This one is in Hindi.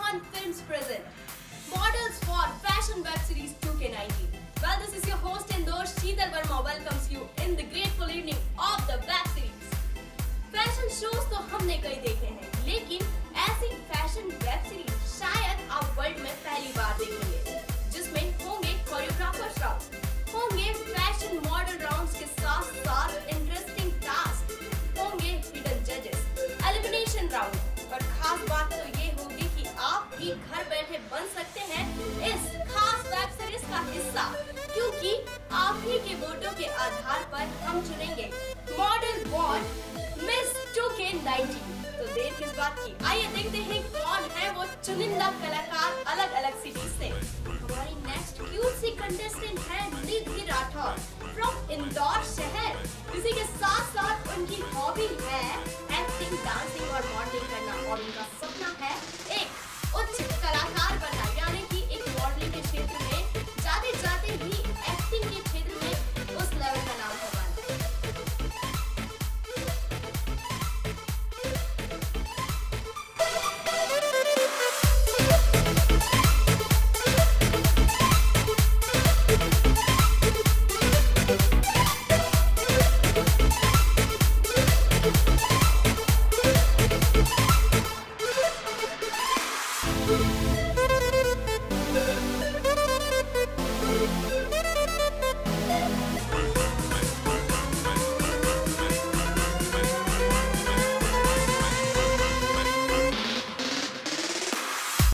One Films present Models for Fashion Web Series 2K19. Well, this is your host and host Sheetal Verma welcomes you in the grateful evening of the web series. Fashion shows तो हमने कई देखे हैं, लेकिन ऐसी फैशन वेब सीरीज शायद आप वर्ल्ड में पहली बार देखेंगे, जिसमें होंगे कोरियोग्राफर्स राउंड, होंगे फैशन मॉडल राउंड्स के साथ साथ इंटरेस्टिंग टास्क, होंगे हिडन जजेस, एलिमिनेशन राउंड और खास बात तो ये होगी कि आप भी घर बैठे बन सकते हैं इस खास वेब सीरीज का हिस्सा, क्योंकि आप ही के वोटों के आधार पर हम चुनेंगे मॉडल बॉर्न मिस 2K19। तो देर किस बात की, आइए देखते हैं कौन है वो चुनिंदा कलाकार अलग अलग सिटी से। हमारी नेक्स्ट क्यूट सी कंटेस्टेंट है निधि राठौर फ्रॉम इंदौर शहर। इसी के साथ साथ उनकी हॉबी है एक्टिंग, डांसिंग और